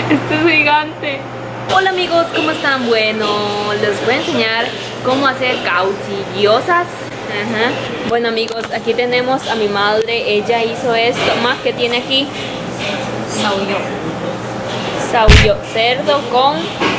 Este es gigante. Hola amigos, ¿cómo están? Bueno, les voy a enseñar cómo hacer cauchillosas. Bueno amigos, aquí tenemos a mi madre. Ella hizo esto. Más que tiene aquí saúyo, cerdo con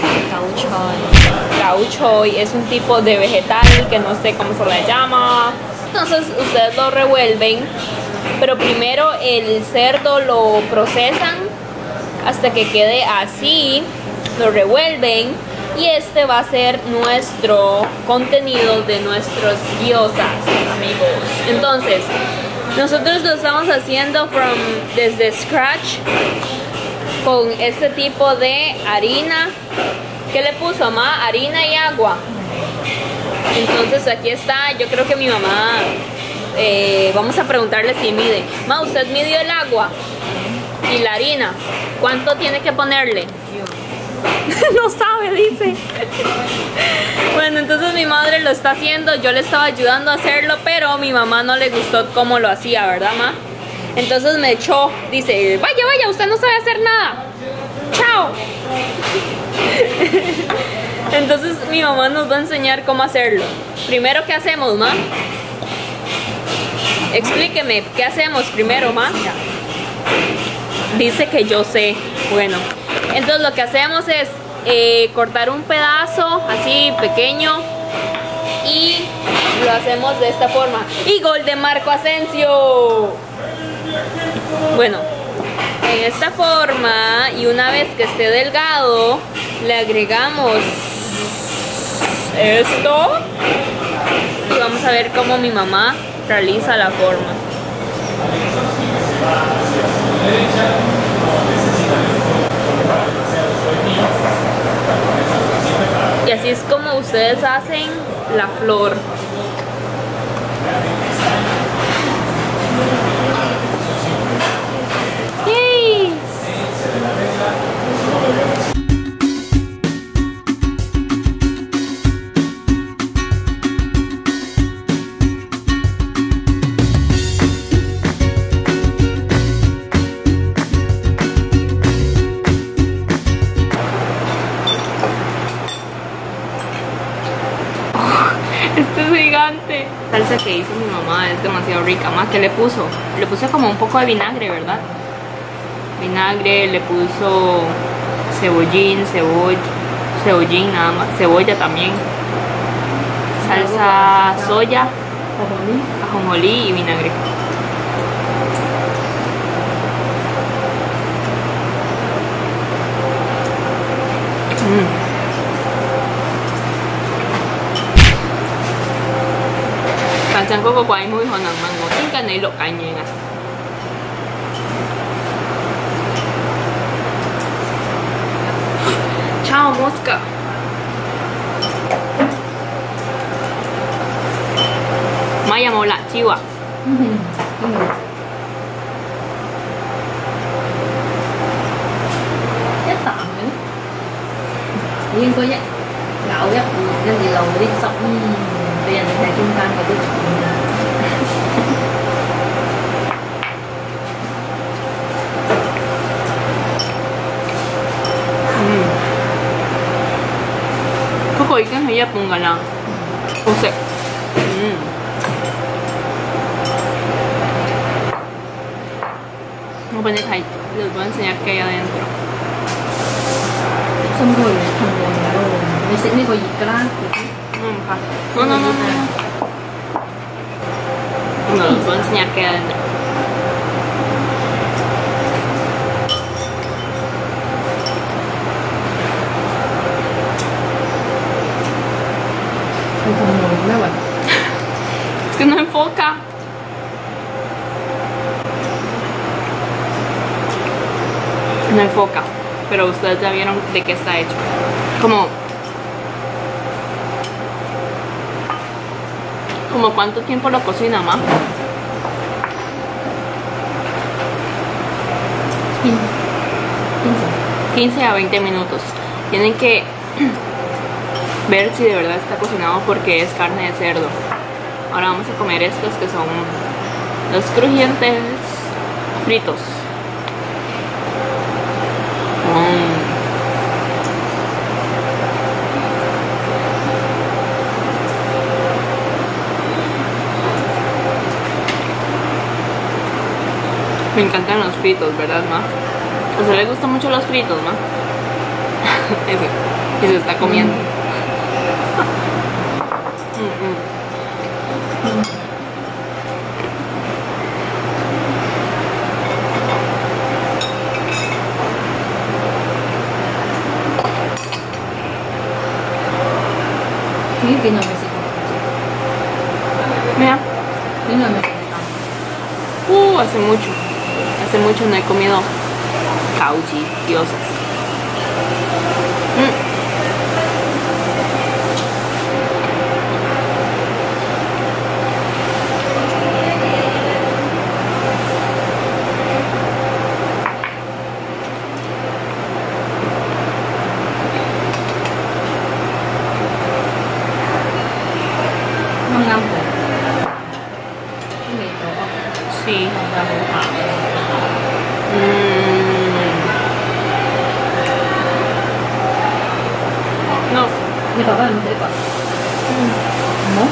cauchoy. Es un tipo de vegetal que no sé cómo se le llama. Entonces ustedes lo revuelven, pero primero el cerdo lo procesan hasta que quede así. Lo revuelven y este va a ser nuestro contenido de nuestros gyozas, amigos. Entonces nosotros lo estamos haciendo desde scratch con este tipo de harina. ¿Qué le puso, mamá? Harina y agua. Entonces aquí está. Yo creo que mi mamá, vamos a preguntarle si mide. Ma, ¿usted midió el agua y la harina? ¿Cuánto tiene que ponerle? No sabe, dice. Bueno, entonces mi madre lo está haciendo. Yo le estaba ayudando a hacerlo, pero a mi mamá no le gustó cómo lo hacía, ¿verdad, ma? Entonces me echó. Dice, vaya, vaya, usted no sabe hacer nada. Chao. Entonces mi mamá nos va a enseñar cómo hacerlo. Primero, ¿qué hacemos, ma? Explíqueme, ¿qué hacemos primero, ma? Dice que yo sé. Bueno, entonces lo que hacemos es cortar un pedazo así pequeño y lo hacemos de esta forma. Y gol de Marco Asensio. Bueno, en esta forma, y una vez que esté delgado, le agregamos esto y vamos a ver cómo mi mamá realiza la forma. Y así es como ustedes hacen la flor. ¡Yay! Este es gigante. La salsa que hizo mi mamá es demasiado rica. Más, ¿qué le puso? Le puse como un poco de vinagre, ¿verdad? Vinagre, le puso cebollín, nada más, cebolla también, salsa soya, ajonjolí y vinagre. Chẳng có quay mũi hồi nào mà ngồi tiếng cái này lột cạnh nhẹ nè. Ciao mosca. Mai有冇辣椒啊？ 一啖嘅，你應該咬一半，跟住漏嗰啲汁，俾人哋睇中間嗰啲重啊。 嗰個已經係一半㗎啦，好食。我俾你睇，les voy a enseñar qué hay adentro。 心都係痛喎，你食呢個熱㗎啦。 唔怕。No. No, les voy a enseñar qué hay adentro。Es que no enfoca. No enfoca, pero ustedes ya vieron de qué está hecho. Como ¿cuánto tiempo lo cocina, ma? 15 a 20 minutos. Tienen que ver si de verdad está cocinado porque es carne de cerdo. Ahora vamos a comer estos que son los crujientes fritos. Me encantan los fritos, ¿verdad, ma? ¿A usted le gustan mucho los fritos, ma? Ese. Y se está comiendo. Sí, que no me sé. Mira. Sí, no me sé. Hace mucho no he comido cauchi, diosas. Sí. No. Mi papá no sé cuál. ¿No?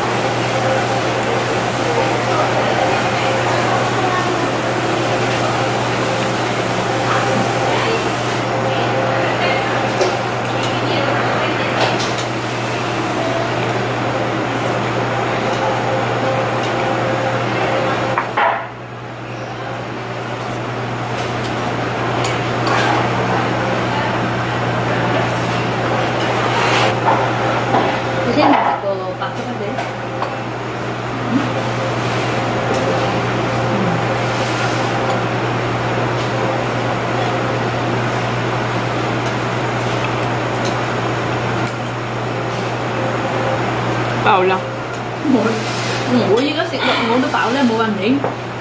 Paula. Ngủ với có xịt ngủ nó bảo là mua ăn đi.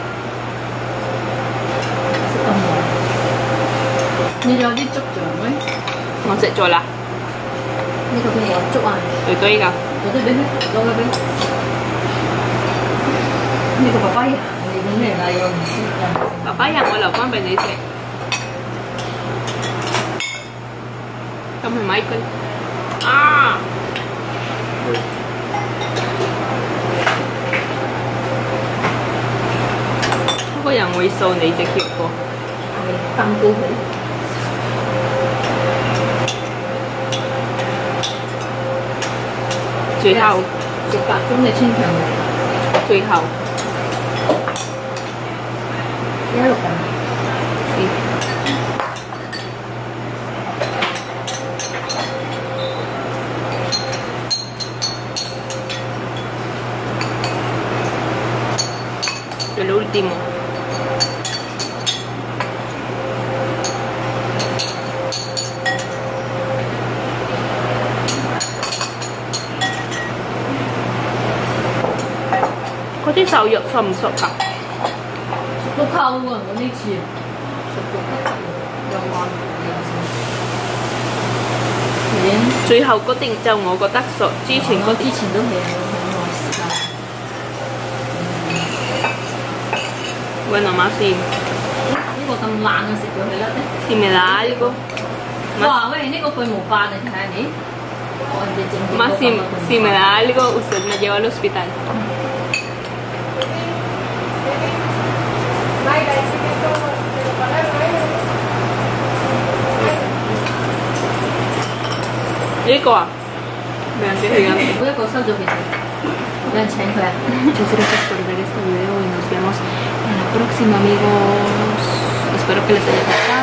Sẽ còn ngủ. Như đâu đi chụp trường ấy. Ngon sẽ cho là. Như đâu cũng có chụp à. Tôi cả. Tôi biết hết. Đâu ra biết. Như có papaya. Thì những này là rồi. Papaya我留翻俾你食。咁係咪佢？啊！嗰個人會掃你隻腳喎。 係崩高佢。 最後食8種嘅千強嚟。 最後 16咁。 El último. Có啲瘦肉熟唔熟㗎？ 熟到透喎！我呢次熟到不得了，又滑又鮮。 最後嗰啲就我覺得熟，之前嗰啲之前都未好耐時間。 Bueno más sí. 呢個咁爛嘅食咗佢啦啫。 Sí me da algo. 哇喂！呢個巨無霸你睇下你，我哋整 Más si me da algo, usted me lleva al hospital. Rico ah. Vean qué gigante. 每一個收咗幾錢？有人請佢啊？ Muchas gracias por ver este video y nos vemos en la próxima, amigos. Espero que les haya gustado.